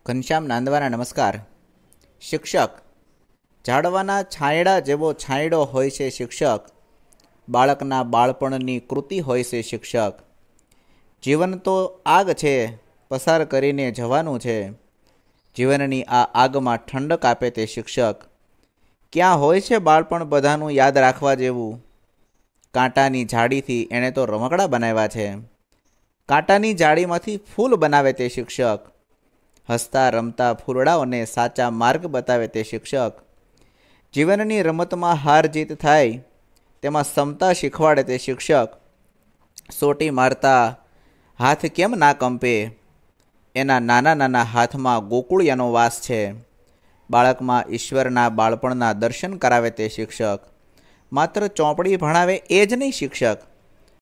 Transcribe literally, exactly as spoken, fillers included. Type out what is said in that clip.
ઘનશ્યામ નાંદવાના નમસ્કાર. શિક્ષક ઝાડવાના છાંયડા જેવો છાંયડો હોય છે શિક્ષક. બાળકના બાળપણની કૃતિ હોય છે શિક્ષક. જીવન તો આગ છે, પસાર કરીને જવાનું છે. જીવનની આ આગમાં ઠંડક આપે તે શિક્ષક. ક્યાં હોય છે બાળપણ બધાનું યાદ રાખવા જેવું. કાંટાની જાળીથી એણે તો રમકડા બનાવ્યા છે. કાંટાની જાળીમાંથી ફૂલ બનાવે તે શિક્ષક. હસતા રમતા ફૂલડાઓને સાચા માર્ગ બતાવે તે શિક્ષક. જીવનની રમતમાં હાર જીત થાય તેમાં ક્ષમતા શીખવાડે તે શિક્ષક. સોટી મારતા હાથ કેમ ના કંપે, એના નાના નાના હાથમાં ગોકુળિયાનો વાસ છે. બાળકમાં ઈશ્વરના બાળપણના દર્શન કરાવે તે શિક્ષક. માત્ર ચોપડી ભણાવે એ જ નહીં શિક્ષક,